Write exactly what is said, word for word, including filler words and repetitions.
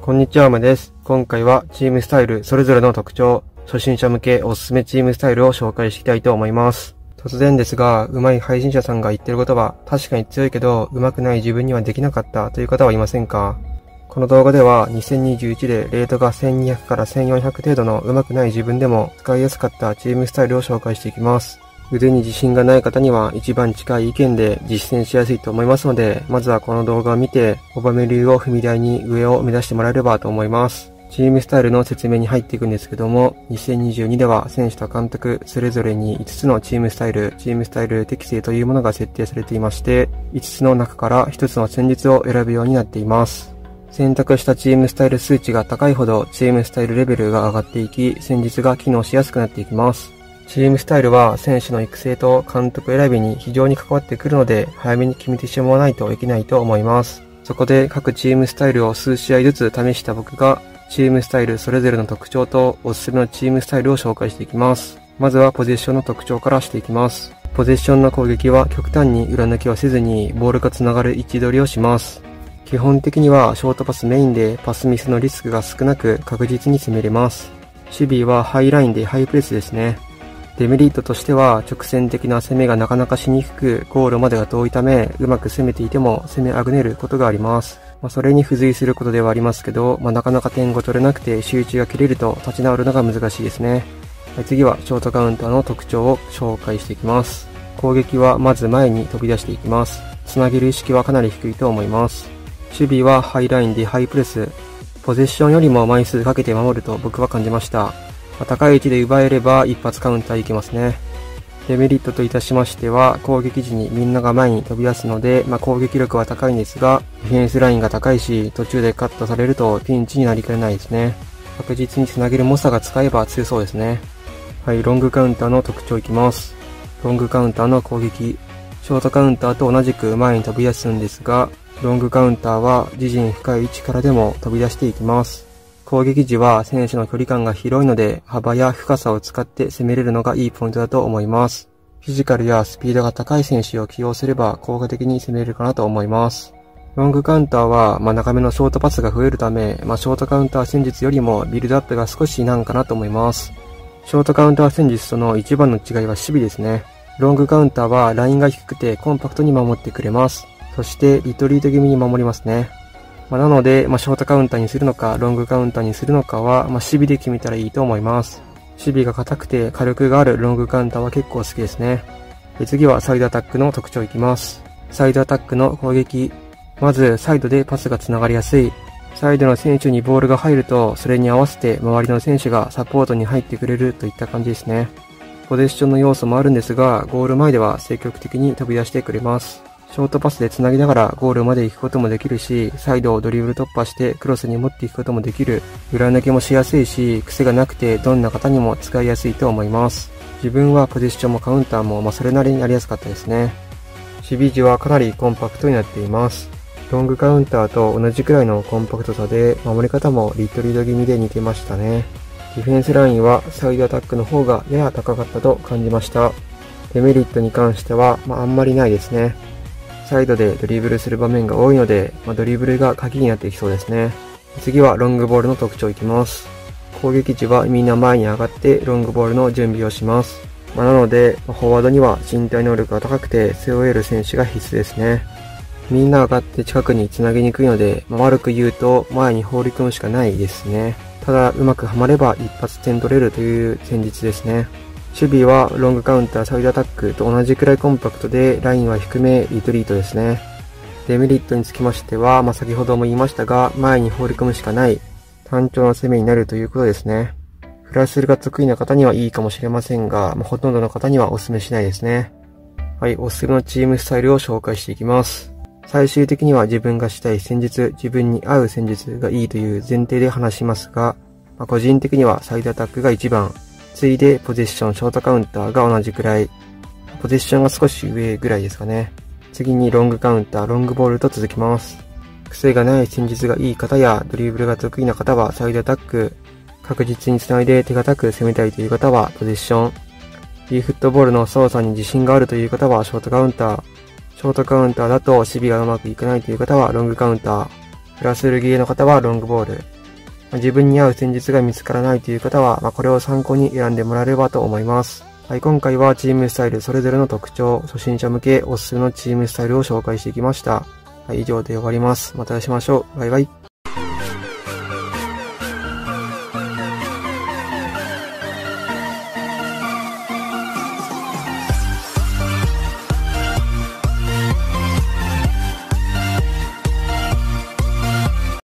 こんにちは、まです。今回はチームスタイルそれぞれの特徴、初心者向けおすすめチームスタイルを紹介していきたいと思います。突然ですが、上手い配信者さんが言ってる言葉、確かに強いけど、上手くない自分にはできなかったという方はいませんか？この動画ではにせんにじゅういちでレートがせんにひゃくからせんよんひゃく程度の上手くない自分でも使いやすかったチームスタイルを紹介していきます。腕に自信がない方には一番近い意見で実践しやすいと思いますので、まずはこの動画を見て、オバメ流を踏み台に上を目指してもらえればと思います。チームスタイルの説明に入っていくんですけども、にせんにじゅうにでは選手と監督それぞれにいつつのチームスタイル、チームスタイル適性というものが設定されていまして、いつつの中からひとつの戦術を選ぶようになっています。選択したチームスタイル数値が高いほどチームスタイルレベルが上がっていき、戦術が機能しやすくなっていきます。チームスタイルは選手の育成と監督選びに非常に関わってくるので、早めに決めてしまわないといけないと思います。そこで各チームスタイルを数試合ずつ試した僕が、チームスタイルそれぞれの特徴とおすすめのチームスタイルを紹介していきます。まずはポゼッションの特徴からしていきます。ポゼッションの攻撃は極端に裏抜きをせずにボールがつながる位置取りをします。基本的にはショートパスメインでパスミスのリスクが少なく確実に攻めれます。守備はハイラインでハイプレスですね。デメリットとしては直線的な攻めがなかなかしにくくゴールまでが遠いためうまく攻めていても攻めあぐねることがあります。まあ、それに付随することではありますけど、まあ、なかなか点が取れなくて集中が切れると立ち直るのが難しいですね。はい、次はショートカウンターの特徴を紹介していきます。攻撃はまず前に飛び出していきます。つなげる意識はかなり低いと思います。守備はハイラインでハイプレス。ポゼッションよりも枚数かけて守ると僕は感じました。高い位置で奪えれば一発カウンターいけますね。デメリットといたしましては、攻撃時にみんなが前に飛び出すので、まあ、攻撃力は高いんですが、ディフェンスラインが高いし、途中でカットされるとピンチになりかねないですね。確実につなげる猛者が使えば強そうですね。はい、ロングカウンターの特徴いきます。ロングカウンターの攻撃。ショートカウンターと同じく前に飛び出すんですが、ロングカウンターは自陣深い位置からでも飛び出していきます。攻撃時は選手の距離感が広いので幅や深さを使って攻めれるのがいいポイントだと思います。フィジカルやスピードが高い選手を起用すれば効果的に攻めれるかなと思います。ロングカウンターは、まあ、長めのショートパスが増えるため、まあ、ショートカウンター戦術よりもビルドアップが少し難かなと思います。ショートカウンター戦術との一番の違いは守備ですね。ロングカウンターはラインが低くてコンパクトに守ってくれます。そしてリトリート気味に守りますね。まあ、なので、まあ、ショートカウンターにするのか、ロングカウンターにするのかは、まあ、守備で決めたらいいと思います。守備が硬くて火力があるロングカウンターは結構好きですね。で次はサイドアタックの特徴いきます。サイドアタックの攻撃。まず、サイドでパスが繋がりやすい。サイドの選手にボールが入ると、それに合わせて周りの選手がサポートに入ってくれるといった感じですね。ポゼッションの要素もあるんですが、ゴール前では積極的に飛び出してくれます。ショートパスで繋ぎながらゴールまで行くこともできるし、サイドをドリブル突破してクロスに持っていくこともできる。裏抜けもしやすいし、癖がなくてどんな方にも使いやすいと思います。自分はポゼッションもカウンターもまあそれなりにやりやすかったですね。守備時はかなりコンパクトになっています。ロングカウンターと同じくらいのコンパクトさで、守り方もリトリート気味で似てましたね。ディフェンスラインはサイドアタックの方がやや高かったと感じました。デメリットに関しては、まあ、あんまりないですね。サイドでドリブルする場面が多いので、まあ、ドリブルが鍵になっていきそうですね。次はロングボールの特徴いきます。攻撃時はみんな前に上がってロングボールの準備をします。まあ、なので、フォワードには身体能力が高くて背負える選手が必須ですね。みんな上がって近くに繋げにくいので、まあ、悪く言うと前に放り込むしかないですね。ただ、うまくはまれば一発点取れるという戦術ですね。守備はロングカウンター、サイドアタックと同じくらいコンパクトでラインは低め、リトリートですね。デメリットにつきましては、まあ、先ほども言いましたが、前に放り込むしかない単調な攻めになるということですね。フラッシュが得意な方にはいいかもしれませんが、まあ、ほとんどの方にはお勧めしないですね。はい、おすすめのチームスタイルを紹介していきます。最終的には自分がしたい戦術、自分に合う戦術がいいという前提で話しますが、まあ、個人的にはサイドアタックが一番。次いでポゼッション、ショートカウンターが同じくらい。ポゼッションが少し上ぐらいですかね。次にロングカウンター、ロングボールと続きます。癖がない戦術がいい方やドリブルが得意な方はサイドアタック。確実に繋いで手堅く攻めたいという方はポゼッション。e フットボールの操作に自信があるという方はショートカウンター。ショートカウンターだと守備がうまくいかないという方はロングカウンター。プラスルギーの方はロングボール。 まあ、自分に合う戦術が見つからないという方は、まあ、これを参考に選んでもらえればと思います。はい、今回はチームスタイルそれぞれの特徴、初心者向けおすすめのチームスタイルを紹介してきました。はい、以上で終わります。またお会いしましょう。バイバイ。